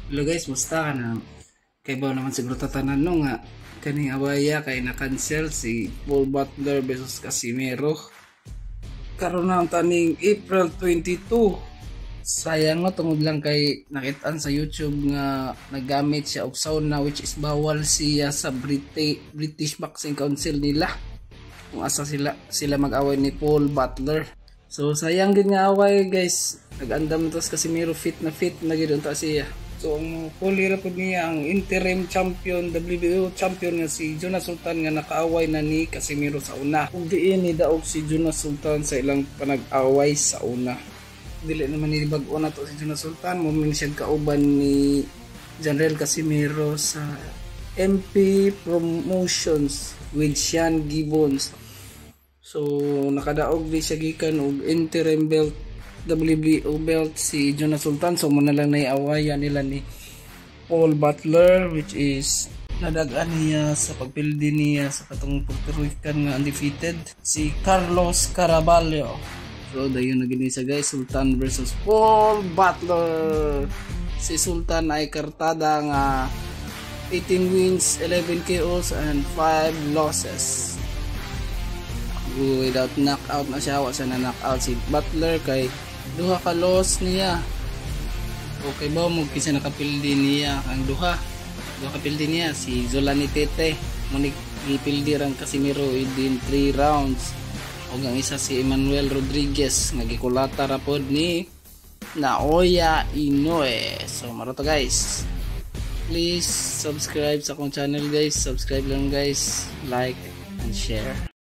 Hello guys, musta ka na? Kay ba naman siguro tatanan no nga kaning awaya kay na-cancel si Paul Butler versus Casimiro. Karon na ang taning April 22. Sayang no tungod lang kay nakitaan sa YouTube nga naggamit siya og sauna which is bawal siya sa British Boxing Council nila. Kung asa sila mag-away ni Paul Butler. So sayang din nga away guys. Nag-andam to sa Casimiro fit na gid unta siya. So ang fully po niya ang interim champion, WBO champion nga si Jonas Sultan nga nakaaway na ni Casimiro sa una. Kung diin ni daog si Jonas Sultan sa ilang panag-away sa una. Dili naman ni bag-o na to si Jonas Sultan, mo man siya kauban ni General Casimiro sa MP Promotions with Sean Gibbons. So nakadaog di siya gikan og interim belt WBO belt si Jonas Sultan. So muna lang na iawayan nila ni Paul Butler which is nadagan niya sa pagpildi niya sa katong Puerto Rican nga undefeated si Carlos Caraballo. So dayon na gini sa guys, Sultan versus Paul Butler. Si Sultan ay kartada nga 18 wins, 11 KOs and 5 losses. Without knockout na siya, wasa na knockout si Butler kay duha ka loss niya. Okay ba mo kisa nakapildi niya ang duha kapildi niya si Zolani Tete munik gipildi rang Casimiro within 3 rounds ug ang isa si Emmanuel Rodriguez nga gikulata ra pod ni Naoya Inoue. So maro to guys, please subscribe sa akong channel guys, subscribe lang guys, like and share.